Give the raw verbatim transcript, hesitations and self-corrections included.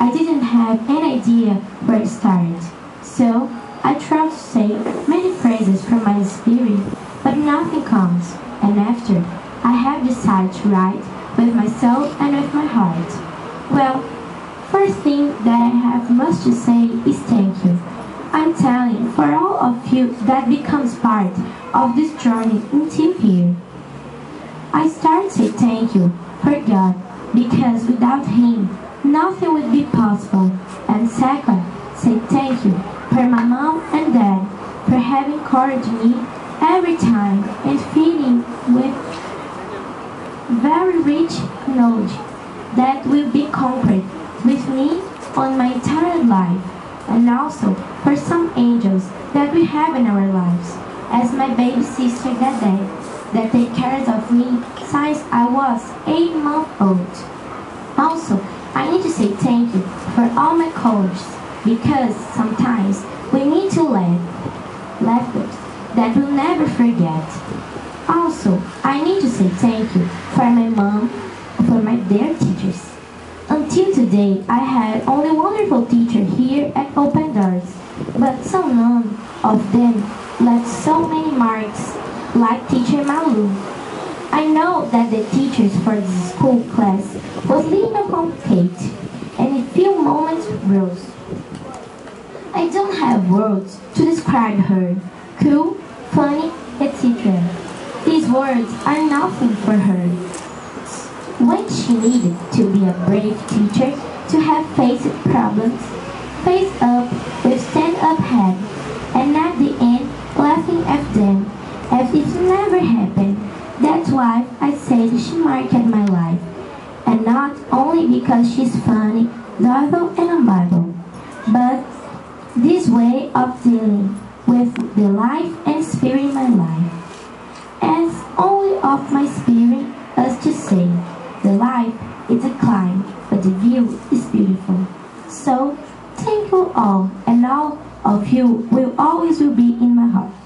I didn't have any idea where to start. So I tried to say many phrases from my spirit, but nothing comes. And after, I have decided to write with my soul and with my heart. Well, first thing that I have much to say is thank you. I'm telling for all of you that becomes part of this journey until here. I start to say thank you for God, because without Him, nothing would be possible. And second, say thank you for my mom and dad for having encouraged me every time and feeding with very rich knowledge that will be conquered with me on my entire life, and also for some angels that we have in our lives, as my baby sister that day, that take care of me since I was eight months old. Also, I need to say thank you for all my colleagues, because sometimes we need to laugh, laughers that we'll never forget. Also, I need to say thank you for my mom, for my dear teachers. Until today, I had only wonderful teachers here at Open Doors, but some none of them left so many marks like Teacher Malu. I know that the teachers for the school class was little complicated, and in few moments rose. I don't have words to describe her, cool, funny, et cetera. These words are nothing for her. When she needed to be a brave teacher, to have faced problems, face up with stand-up head, and at the end laughing at them as if it never happened. That's why I said she marked my life, and not only because she's funny, lovable, and unbible, but this way of dealing with the life and spirit in my life, as only of my spirit as to say, the life is a climb, but the view is beautiful. So, thank you all, and all of you will always will be in my heart.